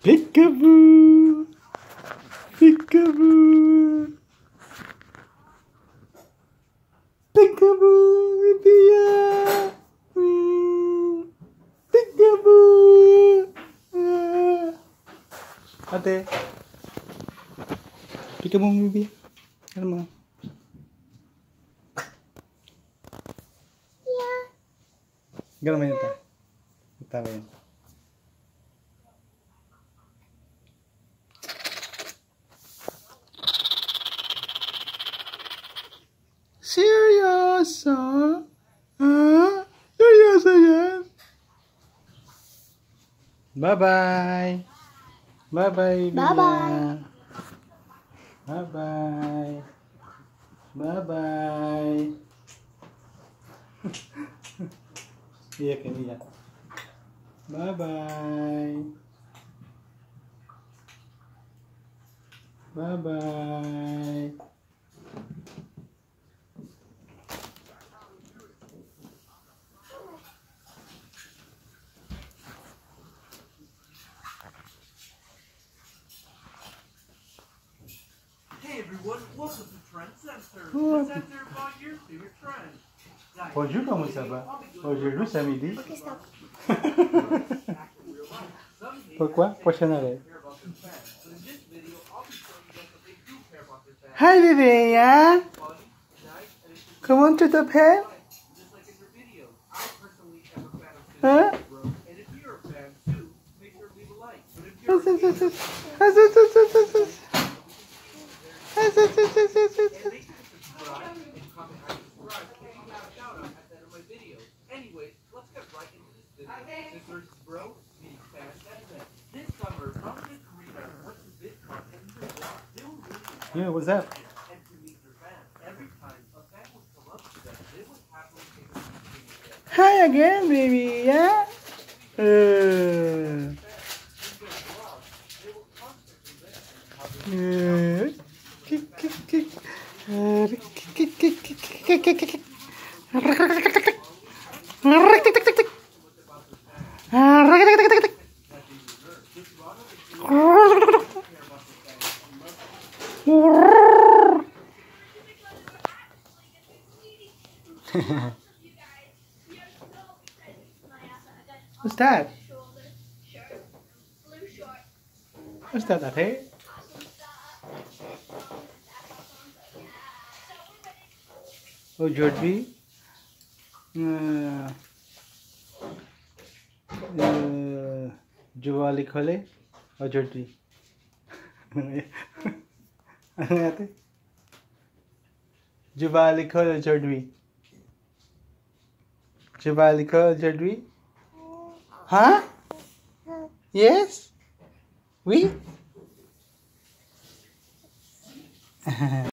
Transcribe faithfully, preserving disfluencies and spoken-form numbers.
Peekaboo! Peekaboo! Peekaboo! Dia! Hmm. Peekaboo! Ah. Ate. Peekaboo, baby. Ano mo? Yeah. Gano'n mo yun ta? Itawa yun. Seryoso? Ah? Seryoso yan? Bye-bye. Bye-bye, Bye-bye. Bye-bye. Bye-bye. Iyak yan, iyak. Bye-bye. Bye-bye. Hey everyone, welcome to Trend Center. The center about your favorite trend. Bonjour, comment ça va? Aujourd'hui, samedi. Ok, stop. Pourquoi? Prochaine arrêt. Hi, Livia. Comment tu t'appelles? Huh? Anyways, let's get right into this video. Sisters, bro, meeting fans at event. This summer, Mountain Korea went to VidCon and they were really Yeah, what's up? and to meet their fans. Every time a fan would come up to them, they would happily take a picture with them. Hi again, baby. Yeah. Uh. Uh. Kick, kick, kick. Uh, kick, kick, kick, kick, kick, kick. What's that? What's that, Ate? Oh, Jordi. Uh, uh, Juwali Khole. Oh, Jordi. Ano ate? Juwali Khole, Jordi. Juwali Khole, Jordi. Huh? Yes? Oui?